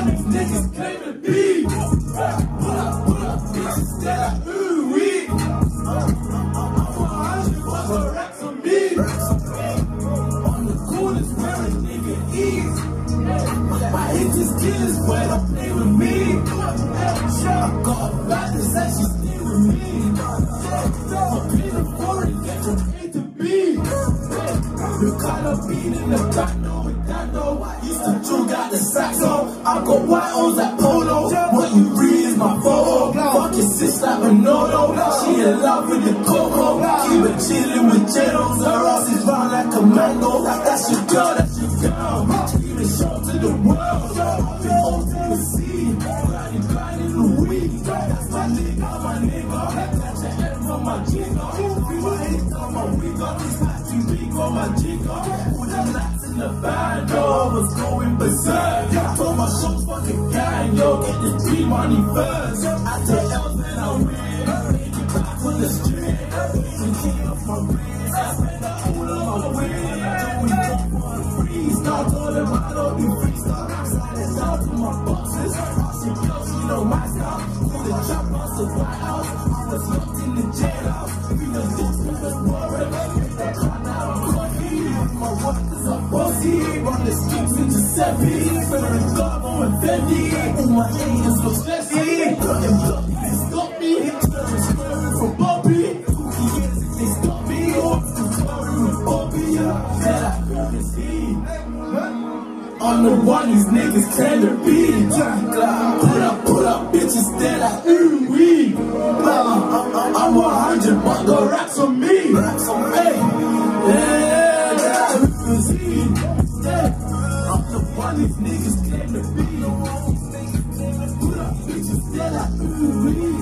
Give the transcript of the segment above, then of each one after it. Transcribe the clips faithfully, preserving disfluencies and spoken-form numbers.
one these niggas claim to be. Pull up, pull up, bitches that I ooh wee. I'm one hundred bucks for racks on me. On the corners where a nigga eats. I hate these killers, boy, don't play with me. I got a bad that she stay with me. I'm paying for it, get from A to B. You caught a beat in the back, no, with that, no. Used to joke out the saxo. I got white O's like Polo. What you read is my photo. Fuck your sis like Ronaldo. She in love with the coco. Keep it chillin' with Jetos. Her ass is round like a mango. That's your girl, that's your girl. Keep it show to the world. Old to the sea. Grinding, grinding the weed. That's my nigga, my nigga. Catch your head from my jigger. People hate on my wig. Got this hat too big on my jigger. All them lights in the band, yo, I was going berserk. Told my shots fucking gang, yo, get the dream money first. I take L's when I win. Make it back on the street. Taking king off my wrist. I spend all of my win. Doing jump on the freeze. Now told them I don't be free. Start sliding down to my boxes. Passing girls, you know my style. Through the trap house, the White House. I was locked in the jailhouse. We the dicks with the warrant. Make that car now, I'm coffee. My workers are bossy. Run the streets in Giuseppe. Wearing Garbo and Fendi. All my haters look stressy. Got them blocked, they stop me. Turning swearing from Bobby. Cookie years, they stop me. Off the swearing with Bobby. Yeah, that courtesy. I'm the one these niggas claim to be. Pull up, pull up, bitches that I ooh wee. I'm one hundred, but the racks on me. Racks on me. Yeah, that courtesy. I'm the one these niggas claim to be. Pull up, bitches that I ooh wee.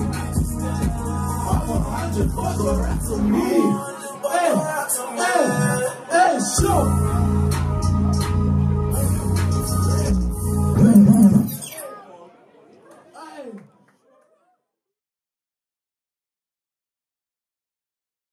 I'm one hundred, but the racks on me. Hey, hey, hey, sure.